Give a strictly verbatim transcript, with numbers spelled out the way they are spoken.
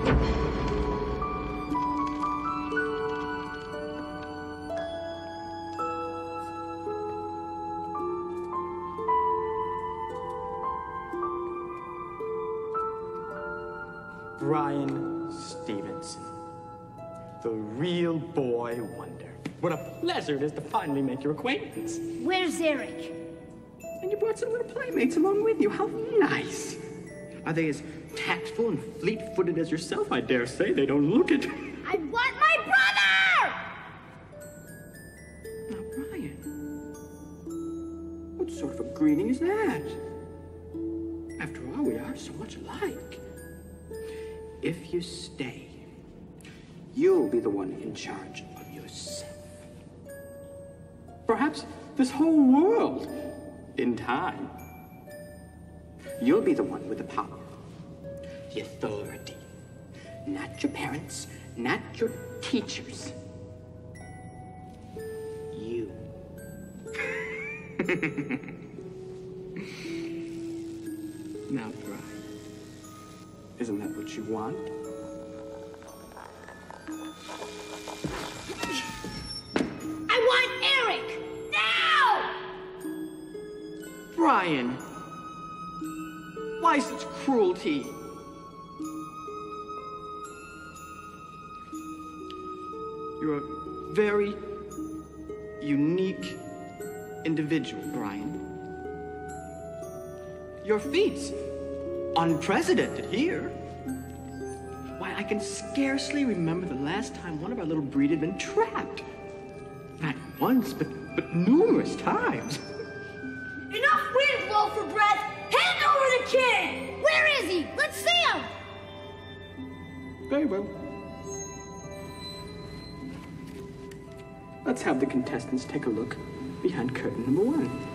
Bryan Stevenson, the real boy wonder. What a pleasure it is to finally make your acquaintance. Where's Eric? And you brought some little playmates along with you. How nice. Are they as tactful and fleet-footed as yourself? I dare say they don't look it. I want my brother! Now, Bryan, what sort of a greeting is that? After all, we are so much alike. If you stay, you'll be the one in charge of yourself. Perhaps this whole world in time. You'll be the one with the power, the authority. Not your parents, not your teachers. You. Now, Bryan, isn't that what you want? I want Eric! Now! Bryan, why such cruelty? You're a very unique individual, Bryan. Your feats, unprecedented here. Why, I can scarcely remember the last time one of our little breed had been trapped. Not once, but, but numerous times. Enough wind blow for breath! Hand over the kid! Where is he? Let's see him! Very well. Let's have the contestants take a look behind curtain number one.